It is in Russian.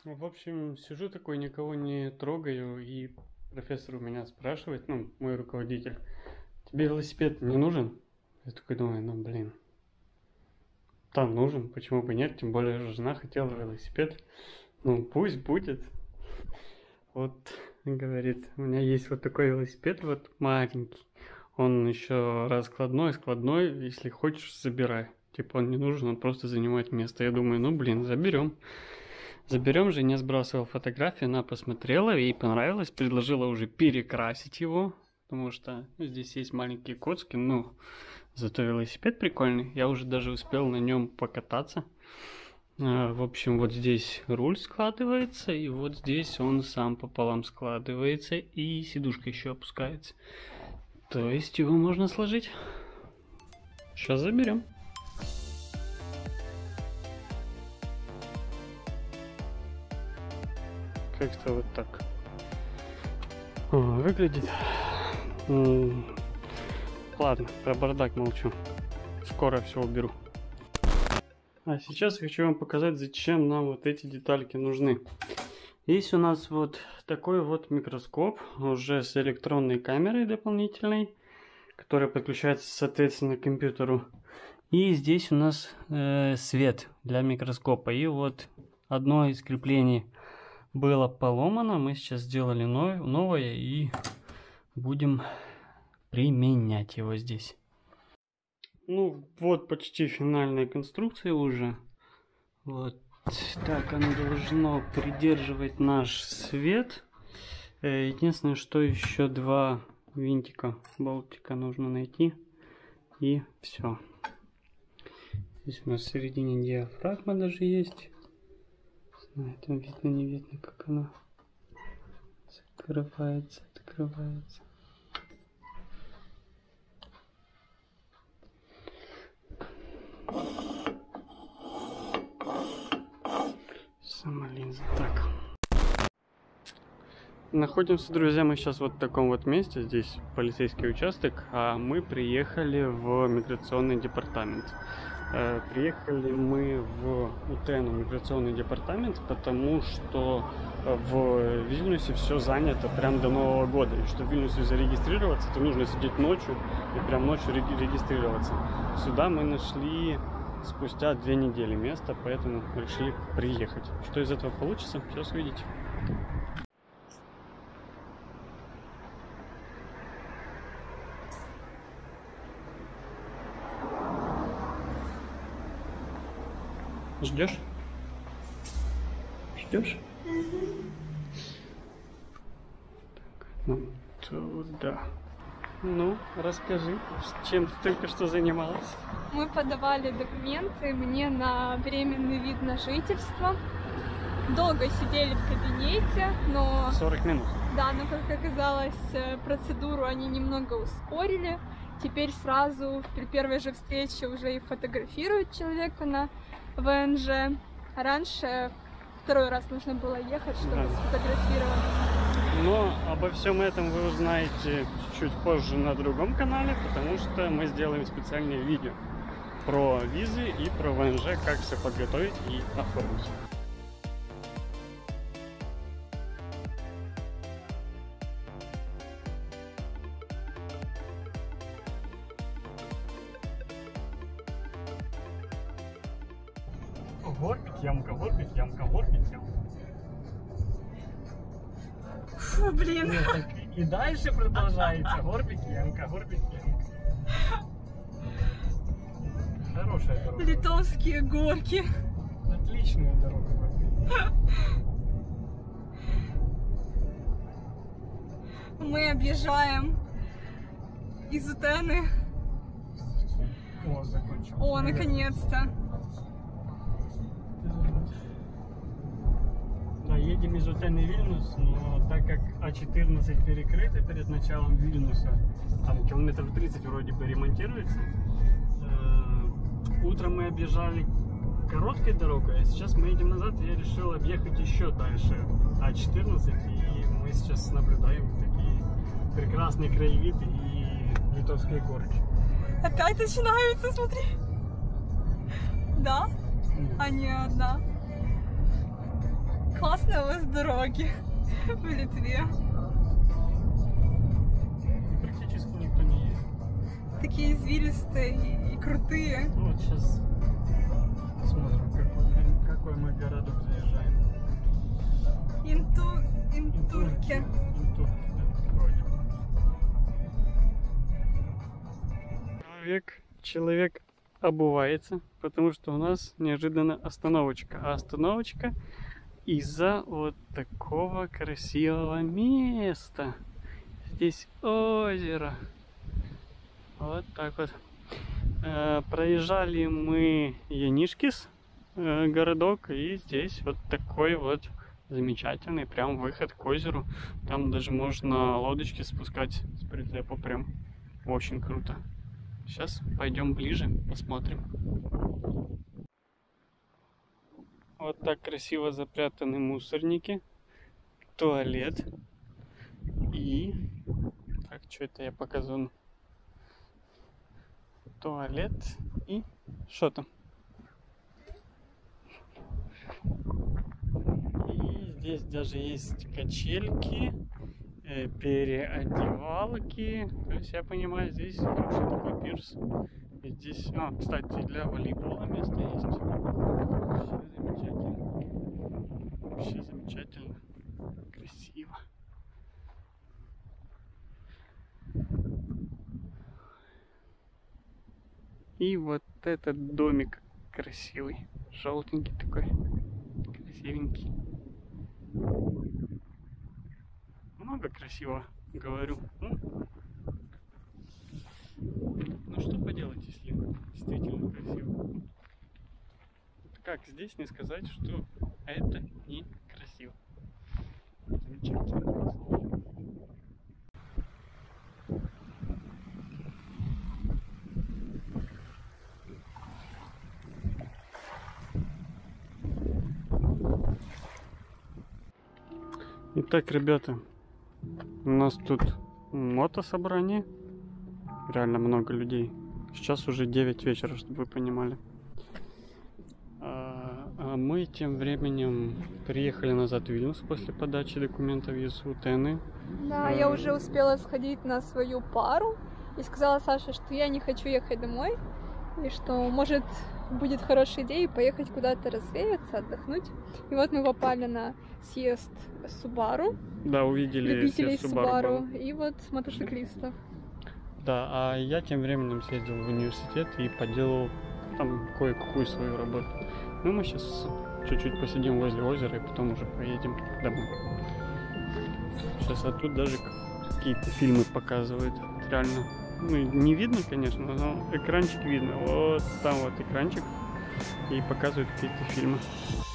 В общем, сижу такой, никого не трогаю, и профессор у меня спрашивает, ну, мой руководитель, тебе велосипед не нужен? Я такой думаю, ну, блин, там нужен, почему бы нет, тем более жена хотела велосипед, ну, пусть будет. Вот, говорит, у меня есть вот такой велосипед, вот маленький, он еще раскладной, складной, если хочешь, забирай. Типа он не нужен, он просто занимает место. Я думаю, ну, блин, заберем. Заберем, жене сбрасывал фотографию, она посмотрела, ей понравилось, предложила уже перекрасить его, потому что здесь есть маленькие коцки, ну, зато велосипед прикольный, я уже даже успел на нем покататься. В общем, вот здесь руль складывается, и вот здесь он сам пополам складывается, и сидушка еще опускается. То есть его можно сложить. Сейчас заберем. Как-то вот так выглядит. Ладно, про бардак молчу. Скоро все уберу. А сейчас хочу вам показать, зачем нам вот эти детальки нужны. Есть у нас вот такой вот микроскоп, уже с электронной камерой дополнительной, которая подключается, соответственно, к компьютеру. И здесь у нас свет для микроскопа. И вот одно из креплений было поломано, мы сейчас сделали новое и будем применять его здесь. Ну вот почти финальная конструкция уже. Вот так оно должно придерживать наш свет. Единственное, что еще два винтика, болтика нужно найти, и все. Здесь у нас в середине диафрагма даже есть. На этом видно, не видно, как она закрывается, открывается. Сама линза. Так. Находимся, друзья, мы сейчас вот в таком вот месте. Здесь полицейский участок, а мы приехали в миграционный департамент. Приехали мы в УТЭН, миграционный департамент, потому что в Вильнюсе все занято прям до Нового года. И чтобы в Вильнюсе зарегистрироваться, то нужно сидеть ночью и прям ночью регистрироваться. Сюда мы нашли спустя 2 недели место, поэтому решили приехать. Что из этого получится, сейчас увидите. Ждешь? Ждешь? Так, ну, туда. Ну, расскажи, чем ты только что занималась? Мы подавали документы мне на временный вид на жительство. Долго сидели в кабинете, но... 40 минут. Да, но, как оказалось, процедуру они немного ускорили. Теперь сразу при первой же встрече уже и фотографируют человека на ВНЖ. А раньше второй раз нужно было ехать, чтобы сфотографировать. Но обо всем этом вы узнаете чуть позже на другом канале, потому что мы сделаем специальное видео про визы и про ВНЖ, как все подготовить и оформить. Горбик, ямка, горбик, ямка, горбик, ямка. Фу, блин. Нет, так и дальше продолжается. Горбик, ямка, горбик, ямка. Хорошая дорога. Литовские горки. Отличная дорога. Мы объезжаем из Утены. О, закончил. О, наконец-то. Да, едем из Утены в Вильнюс, но так как А14 перекрыта перед началом Вильнюса, там километров 30 вроде бы ремонтируется, утром мы объезжали короткой дорогой, а сейчас мы едем назад, и я решил объехать еще дальше А14, и мы сейчас наблюдаем такие прекрасные краевиды и литовские горки. Опять начинаются, смотри. Да? А не одна. Класс. классные у вас дороги в Литве. Практически никто не едет. Такие извилистые и крутые. Вот сейчас смотрим, какой мы городок заезжаем. Интурки. Интурки, да, вроде. Человек обувается, потому что у нас неожиданно остановочка. А остановочка из-за вот такого красивого места. Здесь озеро. Вот так вот. Проезжали мы Янишкис, городок, и здесь вот такой вот замечательный прям выход к озеру. Там даже можно лодочки спускать с прицепа, прям очень круто. Сейчас пойдем ближе, посмотрим. Вот так красиво запрятаны мусорники, туалет и... Так, что это я показываю? Туалет и... Что там? И здесь даже есть качельки, переодевалки. То есть я понимаю, здесь хороший такой пирс. И здесь, кстати, для волейбола место есть. Вообще замечательно. Вообще замечательно. Красиво. И вот этот домик красивый. Желтенький такой. Красивенький. Много красиво, говорю. Ну что поделать, если действительно красиво. Как здесь не сказать, что это не красиво. Замечательно. Итак, ребята, у нас тут мотособрание. Реально много людей. Сейчас уже 9 вечера, чтобы вы понимали. А мы тем временем приехали назад в Вильнюс после подачи документов из Утены. Да, я уже успела сходить на свою пару и сказала Саше, что я не хочу ехать домой, и что, может, будет хорошая идея поехать куда-то развеяться, отдохнуть. И вот мы попали на съезд Subaru. Да, увидели любителей Subaru и вот мотоциклистов. Да, а я тем временем съездил в университет и поделал там кое-какую свою работу. Ну, мы сейчас чуть-чуть посидим возле озера и потом уже поедем домой. Сейчас а тут даже какие-то фильмы показывают. Реально. Ну, не видно, конечно, но экранчик видно. Вот там вот экранчик. И показывают какие-то фильмы.